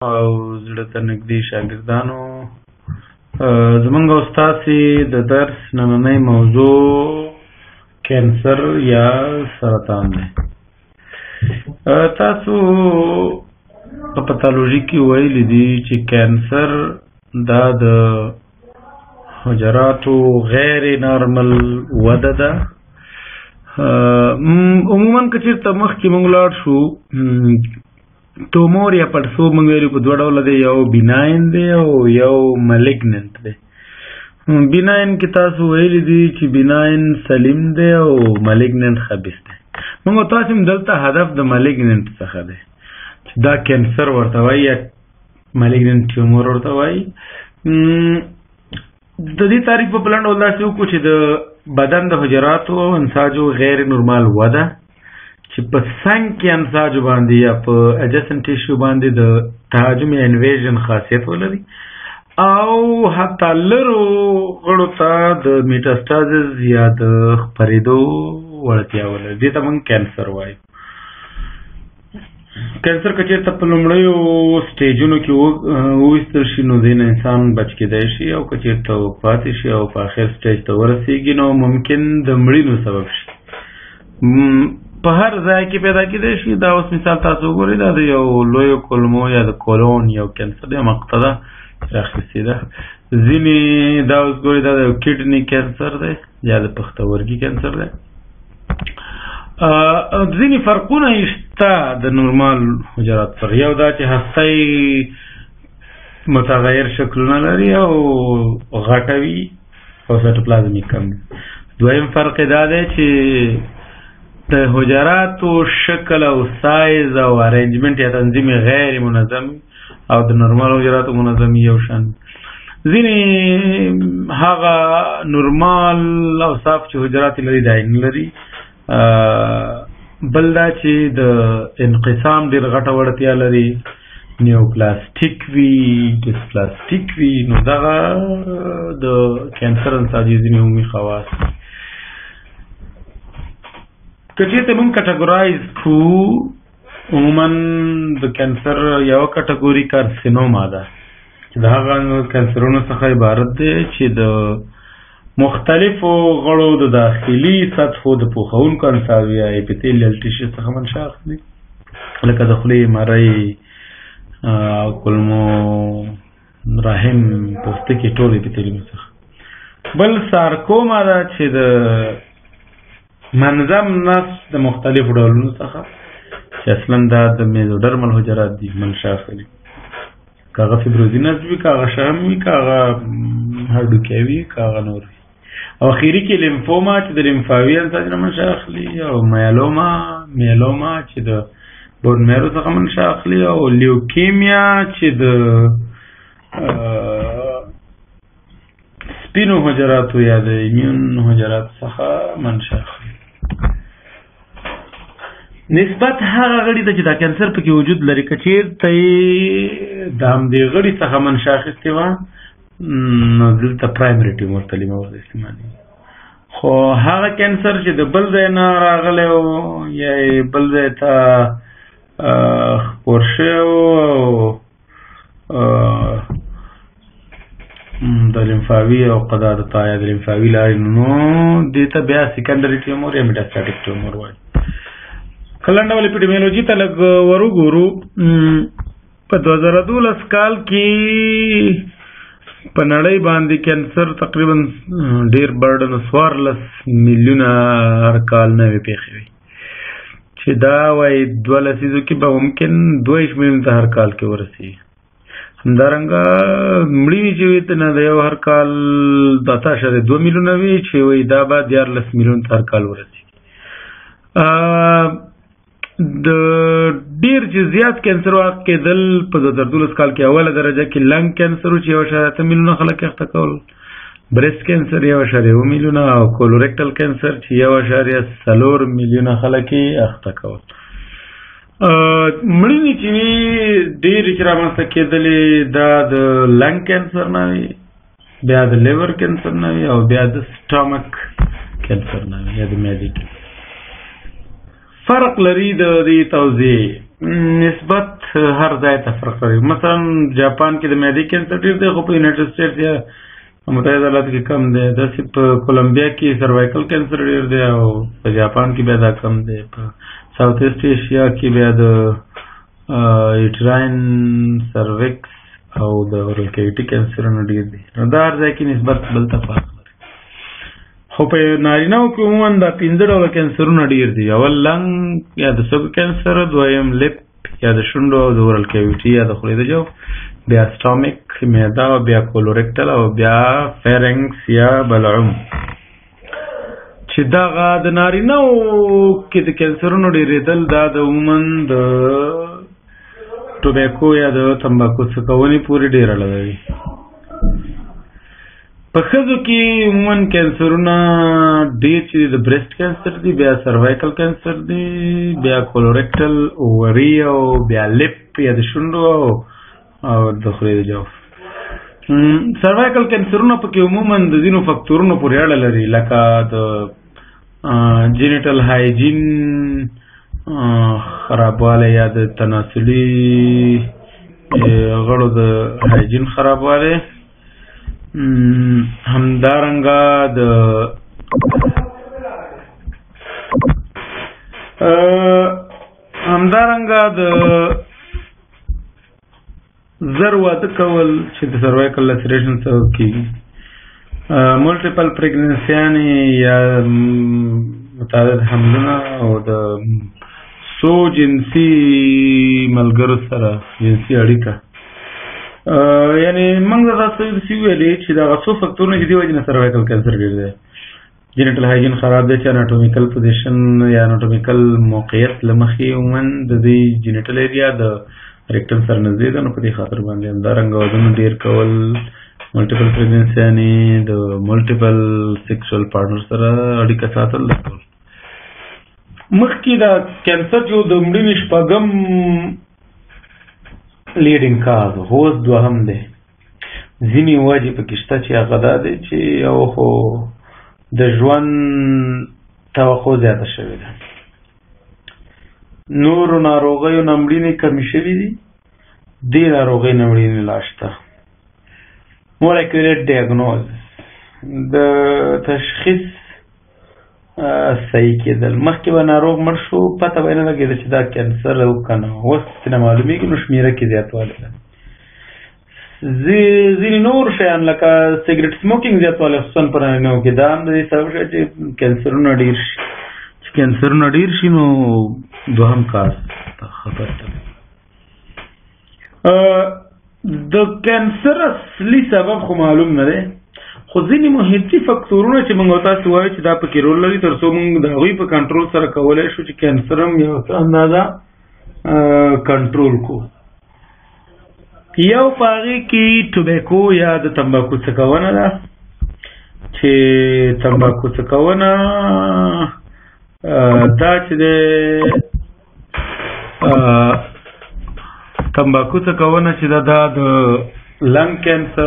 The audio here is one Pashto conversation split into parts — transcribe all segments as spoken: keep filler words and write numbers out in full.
او زړه ته نږدې شاګردانو، زمونږ او ستاسې د درس نننۍ موضوع کینسر یا سرطان دی. تاسو په پاتالوژي کې ویلي دي چې کینسر دا د حجراتو غیر نارمل وده ده. عموما که چېرته مخکې موږ لاړ شو، تومور یا پړسوب موږ ویلو په دوه ډوله دی، یو بیناین دی او یو ملیګننت دی. بیناین کې تاسو ویلي دي چې بیناین سلیم دی او ملیګننت خبیث دی. موږ تاسو هم دلته هدف د ملیګننت څخه دی چې دا کینسر ورته وایي یا ملیګننت ټیومور ورته وایي. د دې تعریف په بلند ډول داسې وکړو چې د بدن د حجراتو او انساجو غیر نورمال وده چې په څنګ کې انساجو باندې یا په اجسن ټیشو باندې د تهاجم یا انویژن خاصیت ولري او حتی لرو غړو ته د میټاسټازز یا د خپرېدو وړتیا ولري. دې ته موږ کینسر وایو. کینسر که چېرته په لومړیو سټیجونو کې وویستل شي نو دې نه انسان بچ کېدی شي، او که چېرته پاتې شي او په آخر سټیج ته ورسېږي نو ممکن د مړینو سبب شي. په هر ځای کې پیدا کېدی شي. دا اوس مثال تاسو وګورئ، دا د یو لویو کولمو یا د کولون یو کینسر دی، مقطع ده راخیستې ده. ځینې دا اوس ګورئ دا د یو کډني کینسر دی یا د پښتورګي کینسر دی. ځینې فرقونه شته د نورمال حجرات سره. یو دا چې هسته متغیر شکلونه لري او غټه وي او سایټوپلازم یې کم. دویم فرق دا دی چې د حجراتو شکل او سایز او ارینجمنټ یا تنظیم غیر منظم او د نورمال حجراتو منظم یو شان. ځینې هغه نورمال او صاف چې حجرات لري دا یې نه لري. بل دا چې د انقسام ډېر غټه وړتیا لري، نیوپلاستیک وي، ډسپلاستیک وي. نو دغه د کینسر انساجي ځینې عمومي خواص دي. که چېرته موږ کټګورایز کړو، عموما د کینسر یوه کټګوري کارسینوما ده چې د هغه کینسرونو څخه عبارت دی چې د مختلفو غړو د داخلي سطحو د پوښونکو انساجو یا اپیتیلیل ټیشو څخه منشأ اخلي، لکه د خولې، مرۍ، کولمو، رحم، پوستکي، ټول اپیتیلیوم څخه. بل سارکوما ده چې د منظم نسج د مختلفو ډولونو څخه چې اصلا دا د میزوډرمل حجرات دي منشأ اخلي. که هغه فیبروزي نسج وي، که هغه شرم وي، که هغه هډوکی وي، که هغه نور وي. او اخیری کې لیمفوما چې د لیمفاوي انساج نه منشأ اخلي، او میالوما میالوما چې د بون میرو څخه منشأ اخلي، او لیوکیمیا چې د سپینو حجراتو یا د ایمیون حجراتو څخه منشأ اخلي. نسبت هغه غړي ته چې دا کینسر پکې وجود لري، که چېرته یې د همدې غړي څخه منشأ اخیستې وه نو دلته پرایمري ټیومر کلمه ورته استعمالېږي. خو هغه کینسر چې د بل ځای نه راغلی و یا یې بل ځای ته خپور شوی و او د لیمفاوي او قدادتا یا د لیمفاوي لارې نو دې ته بیا سیکنډري ټیومر یا میټاسټاټیک ټیومر وایي. که لنډ ډول اپیډیمیولوژي ته لږ ور وګورو، په دوه زره دولس کال کې په نړۍ باندې کینسر تقریبا ډېر برډن څوارلس میلیونه هر کال نوې پېښې وي، چې دا وایي دوه لسیزو کې به ممکن دوه ویشت میلیونو ته هر کال کې ورسېږي. همدارنګه مړینې چې وي ته نه د یو هر کال اته اعشاریه دوه میلیونه وي چې وایي دا به دیارلس میلیونو ته هر کال ورسېږي. د ډیر چې زیات کینسر واقع کېدل په دوه زره دولس کال کې اوله درجه کې لنګ کینسر چې یو اعشاریه اته میلیونه خلک یې اخته کول، بریسټ کینسر یو اعشاریه اوه میلیونه، او کولوریکټل کینسر چې یو اعشاریه څلور میلیونه خلک یې اخته کول. مړینې چې وي ډېرې چې رامنځته کېدلې دا د لنګ کینسر نه وي، بیا د لیور کینسر نه وي، او بیا د سټامک کینسر نه وي یا د معدې کینسر. فرق لري د دې توضیح نسبت هر ځای ته فرق لري. مثلا جاپان کې د معدې کینسر ډېر دی، خو په یونایټډ سټیټس یا متحده ایالاتو کې کم دی. داسې په کولمبیا کې سروایکل کینسر ډېر دی او په جاپان کې بیا دا کم دی. په ساوث ایسټ ایشیا کې بیا د ایټراین سروکس او د اورل کیویټي کینسرونه ډېر دي. نو دا هر ځای کې نسبت بل ته فرق لري. خو په نارینه‌و کې عموما دا پنځه ډوله کینسرونه ډېر دي. اول لنګ یا د سږو کینسر، دویم لپ یا د شونډو او د اورل کیویټي یا د خولې د جوف، بیا سټامک معده او بیا کولوریکټل او بیا فیرنګس یا بلعوم. چې دغه د نارینه‌و کې د کینسرونو ډېرېدل دا د عموما د ټوبیکو یا د تمباکو څکونې پورې ډېر اړه لري. په ښځو کې عموما کینسرونه ډېر چې د بریسټ کینسر دي، بیا سروایکل کینسر دي، بیا کولوریکټل، اووري او بیا لپ یا د شونډو او د خولې د جوف. سروایکل کینسرونه پکې عموما د ځینو فکتورونو پورې اړه لري، لکه د جینیټل هایجین خرابوالی یا د تناسلي غړو د هایجین خرابوالی، همدارنګه د همدارنګه د زر واده کول چې د سروایکل لسریشن سبب کېږي، ملټیپل پریګننسیانې یا متعدد حملونه او د څو جنسي ملګرو سره جنسي اړیکه. یعنې موږ تاسو ته ویلې چې دغه څو فکتورونه چې دې وجې نه سروایکل کینسر ډېر دی. جینیټل هایجین خراب دی چې اناټومیکل پوزیشن یا اناټومیکل موقعیت له مخې عموما د دې جینیټل ایریا د ریکټم سره نږدې ده، نو په دې خاطر باندې همدارنګه ودونه ډېر کول، ملټیپل پریګننسیانې، د ملټیپل سیکسوال پارټنر سره اړیکه ساتل دا ټول. مخکې دا کینسر چې د مړینې شپږم لیډینګ کاز و، اوس دوهم دی. ځینې وجې پکې شته چې هغه دا دی چې یو خو د ژوند توقع زیاته شوې ده، نورو ناروغیو نه مړینې کمې شوي دي، دې ناروغۍ نه مړینې لا شته. more accurate diagnosis، د تشخیص صحیح کېدل. مخکې به ناروغ مړ شو پته به یې نه لګېده چې دا کینسر او که نه، اوس چې نه معلومېږي نو شمېره کې زیاتوالی ده. ځینې نور شیان لکه سګرټ سموکینګ زیاتوالی خصوصا په نارینه‌و کې، دا هم د دې سبب شوی چې کینسرونه ډېر شي. چې کینسرونه ډېر شي نو دوهم کاز ته خطر ته. د کینسر اصلي سبب خو معلوم نه دی، خو ځینې محیطي فکتورونه چې موږ تاسو وایو چې دا پکې رول لري، تر څو موږ د هغوی په کنټرول سره کولی شو چې کینسر هم یو څه اندازه کنټرول کو. یو په هغې کې ټوبیکو یا د تمباکو څکونه ده، چې تمباکو څکونه دا چې د تمباکو څکونه چې دا د لنګ کینسر،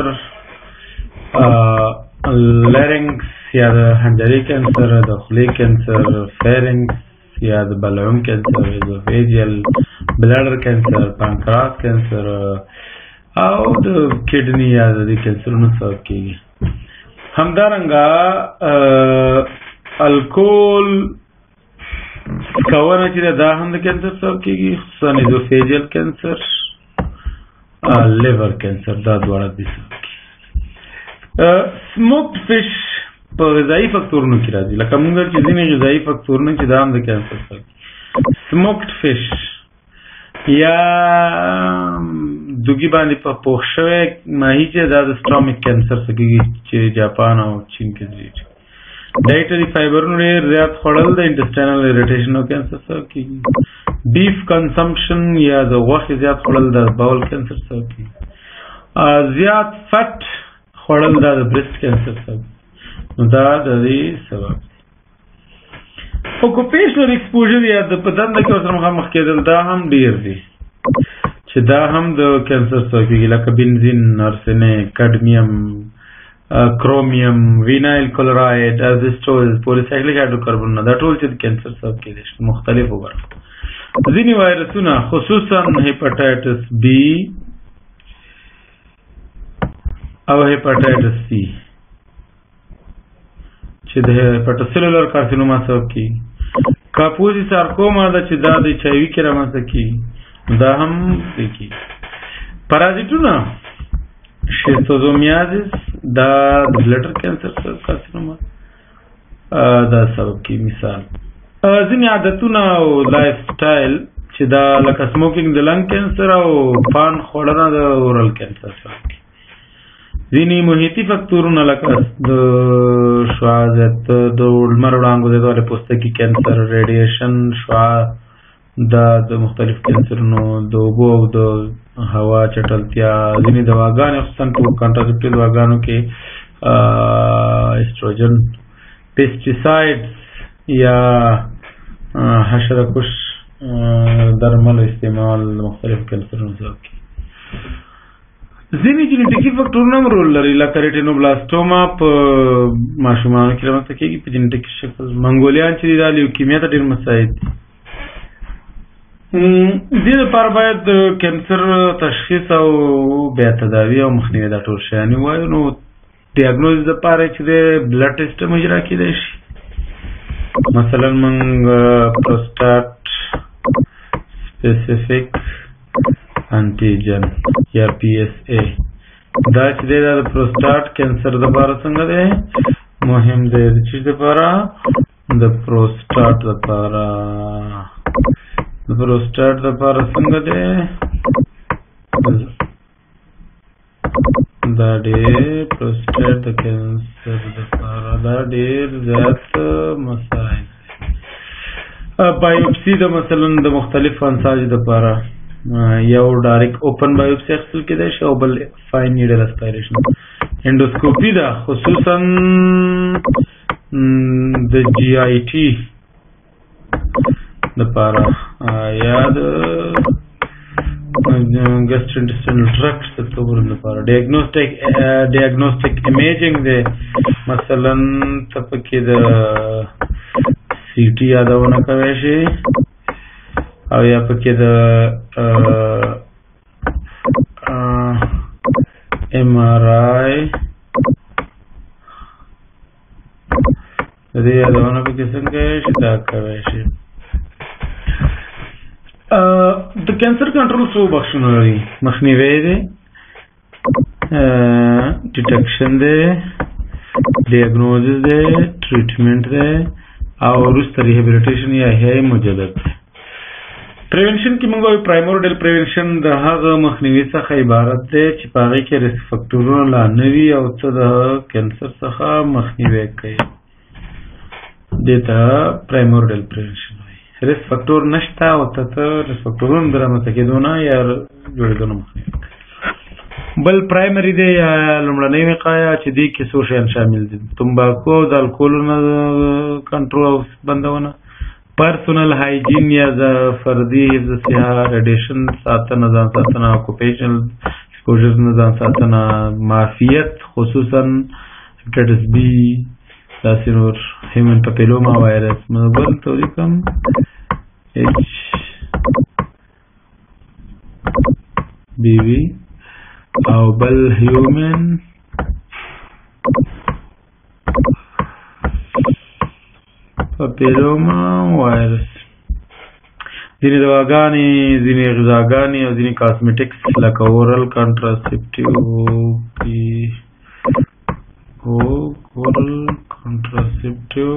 لارنګس یا د حنجرې کینسر، د خولې کینسر، فیرنګس یا د بلعوم کینسر، ایزوفیجیل، بلاډر کینسر، پانکراس کینسر او د کډني یا د دې کینسرونو سبب کېږي. همدارنګه الکول څکونه چې دا هم د کینسر سبب کېږي، خصوصا ایزوفیجیل کینسر، لیور کینسر، دا دواړه دې سبب کېږي. سموکډ فش په غذایي فکتورونو کې راځي، لکه موږ چې ځینې غذایي فکتورونه چې دا هم د کینسر سبب کېږي. سموکډ فش یا دوګي باندې په پوښ شوی ماهي چې دا د سټامک کینسر څخه کېږي چې جاپان او چین کې دي. ډایټري فایبرونو ډېر زیات خوړل د انټسټاینل اریټیشن او کینسر سبب کېږي. بیف کنسمپشن یا د غوښې زیات خوړل د باول کینسر سبب کېږي. زیات فټ خوړل دا د بریسټ کینسر سبب، نو دا د دې سبب. اوکوپیشنل ایکسپوژر یا د په دنده کې ورسره مخامخ کېدل دا هم ډېر دي چې دا هم د کینسر سبب کېږي، لکه بنزین، ارسنیک، کډمیم، کرومیم، وینایل کلوراید، ازبسټوز، پولیسایکلیک هایدروکاربنونه، دا ټول چې د کینسر سبب کېدای شي مختلفو برخو. ځینې وایرسونه خصوصا هیپاټایټس بی او هیپاټایټس سی چې د هیپاټوسیلولر کارسینوما سبب کیږي. کاپوزي سارکوما ده چې دا د ایچ آی وي کې رامنځته کیږي، دا هم کیږي. پارازیټونه شیستوزومیازیس دا د بلډر کینسر کارسینوما دا سبب کیږي. مثال ځینې عادتونه او لایف سټایل چې دا لکه سموکینګ د لنګ کینسر او پان خوړنه د اورل کینسر سبب کیږي. ځینې محیطي فکتورونه لکه د شعاعت، د لمر وړانګو د دوالې پوستکي کینسر، ریډیشن، شعاع، دا د مختلف کینسرونو، د اوبو او د هوا چټلتیا، ځینې دواګانې خصوصا په کانټراسپټیو دواګانو کې ایسټروجن، پیسټیسایډز یا حشره کش درمل استعمال مختلف کینسرونو سبب کیږي. ځینې جینیټیکي فکټورونه هم رول لري لکه ریټینوبلاستوما په ماشومانو کې رامنځته کېږي په جینیټیکي شکل. منګولیان چې دي دا لیوکیمیا ته ډېر مساعد دي. دې لپاره باید د کینسر تشخیص او بیا تداوي او مخنیوي دا ټول شیان ووایو. نو ډیاګنوز دپاره چې دی بلډ ټیسټ هم اجرا کېدی شي. مثلا موږ پروسټاټ سپیسیفیک انټیجن یا پی ایس اے دا چې دی دا د پروسټاټ کینسر دپاره څنګه دی مهم دی. د چیز دپاره د پروسټاټ دپاره د پروسټاټ دپاره څنګه دی دا ډېر پروسټاټ د کینسر دپاره دا ډېر زیات مسایل. بایوپسي د مثلا د مختلف انساج دپاره یو ډایرکټ اوپن بایوپسي اخیستل کېدای شي او بل فاین نیډل اسپایریشن. انډوسکوپي ده خصوصا د جی آی ټي دپاره یا د ګسټرنټسټینل ټرکټ د توبرن دپاره. ډیاګنوسټیک ډیاګنوسټیک امیجنګ دی مثلا ته پکې د سی ټي یادونه کولی شي او یا پکې د ایم آر آی د دې یادونه پکې څنګه کولی شي دا کولی شي. د کینسر کنټرول څو بخشونه لري؟ مخنیوی دی، ډیټکشن دی، ډیاګنوزس دی، ټریټمنټ دی او وروسته ریهیبلیټیشن یا احیای مجدد دی. پریونشن کې موږ وایو پرایمورډل پریونشن د هغه مخنیوي څخه عبارت دی چې په هغې کې ریسک فکټورونه لا نه وي او څه د کینسر څخه مخنیوی کوي. دې ته پرایمورډل پریونشن وایي. ریسک فکټور نشته او ته ته ریسک فکټورونه د رامنځته کېدو نه یا جوړېدو نه مخنیوی کوي. بل پرایمري دی یا لومړنۍ وقایه چې دې کې څو شیان شامل دي: تمباکو او د الکولونو کنټرول او بندونه، پرسونل هایجین یا د فردي حفظ صحه، ریډیشن ساتنه ځان ساتنه، اکوپیشنل ایکسپوژر نه ځان ساتنه، معافیت خصوصا هیپاټایټس بی، داسې نور هیومن پاپیلوما وایرس، بل توضیح کوم ایچ بی وی او بل هیومن پاپیلوما وایرس. ځینې دواګانې، ځینې غذاګانې او ځینې کاسمیټکس لکه اورل کانټراسپټیو اورل کانټراسپټیو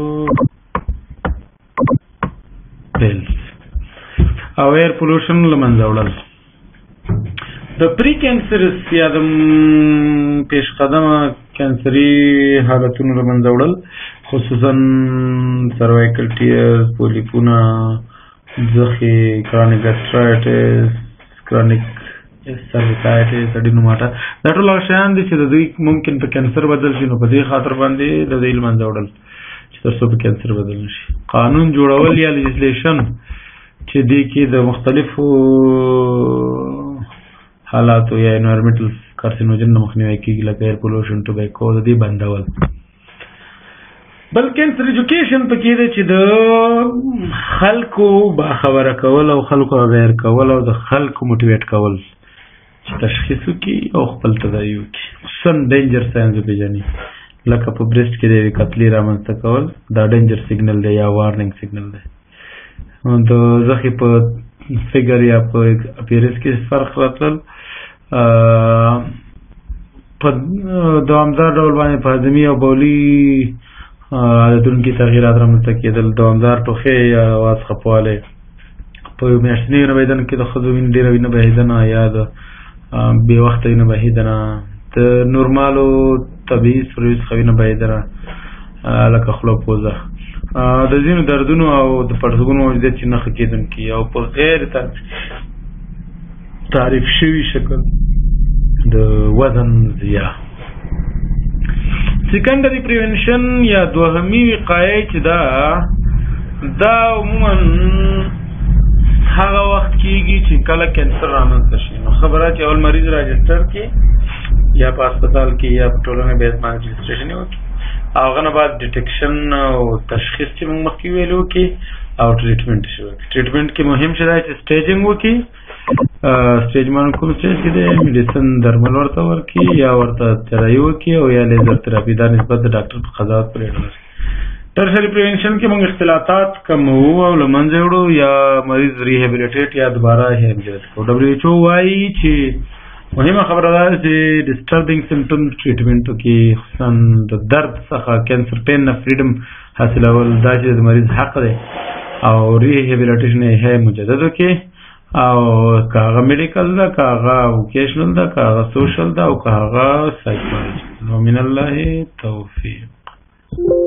پیلز او ایر پولوشن له منځه وړل. د پری کینسرس یا د پیش قدمه کینسري حالتونو له منځه وړل خصوصا سروایکل ټیرز، پولیپونه، ځخې، کرانیک ګسټرایټس، کرانیک سرویسایټس، اډینوماټا، دا ټول هغه شیان دي چې د دوی ممکن په کینسر بدل شي. نو په دې خاطر باندې د دوی له منځه وړل چې تر څو په کینسر بدل نه شي. قانون جوړول یا لیجسلیشن چې دې کې د مختلفو حالاتو یا انوایرمنټل کارسینوجن نه مخنیوی کېږي لکه ایر پولوشن، ټوبیکو، د دې بندول. بل کینسر ایجوکیشن په کې دی چې د خلکو باخبره کول او خلکو اویر کول او د خلکو موټیویټ کول چې تشخیص وکړي او خپل تداوی وکړي، خصوصا ډینجر ساینز وپېژني، لکه په بریسټ کې د یوې کتلې رامنځته کول دا ډینجر سیګنل دی یا وارننګ سیګنل دی. د زخې په فګر یا په اپیرنس کې فرق راتلل، په دوامدار ډول باندې په هضمي او بولي عادتونو کې تغییرات رامنځته کېدل، دوامدار ټوخی یا اواز خفوالی، په میاشتني وینه بهېدنه کې د ښځو وینه ډېره وینه بهېدنه یا د بې وخته وینه بهېدنه، د نورمالو طبیعي سوریو څخه وینه بهېدنه لکه خوله پوزه، د ځینو دردونو او د پړسوبونو موجودیت چې نښه کېدونکي او په غیر تعریف شوي شکل د وزن زیات. سیکنډري پریونشن یا دوهمي وقایه چې دا دا عموما هغه وخت کېږي چې کله کینسر رامنځته شي، نو خبره چې اول مریض راجسټر کې یا په هسپتال کې یا په ټولنه بیس باندې رجسټریشن یې وکړي، او هغه نه بعد ډیټیکشن او تشخیص چې موږ مخکې ویلي وکړي او ټریټمنټ شي وکړي. ټریټمنټ کې مهم شی دی چې سټیجنګ وکړي، سټیج باندې کوم سټیج کې دی میډیسن درمل ورته ورکړي یا ورته تیرایي وکړي او یا لیزر تراپي، دا نسبت د ډاکټر په قضاوت پورې اړه لري. ټرشري پریونشن کې موږ اختلاطات کموو او له منځه وړو یا مریض ریهابیلیټیټ یا دوباره هیمجرت کوو. ډبلیو ایچ او وایي چې مهمه خبره ده چې ډسټربینګ سمپټمز ټریټمنټ کې خصوصا د درد څخه کینسر پین نه فریډم حاصلول دا چې د مریض حق دی او ریهابیلیټیشن یې مجدد وکړي، او که هغه میډیکل ده، که هغه ووکیشنل ده، که هغه سوشل ده او که هغه سایکولوژي. نو من الله توفیق.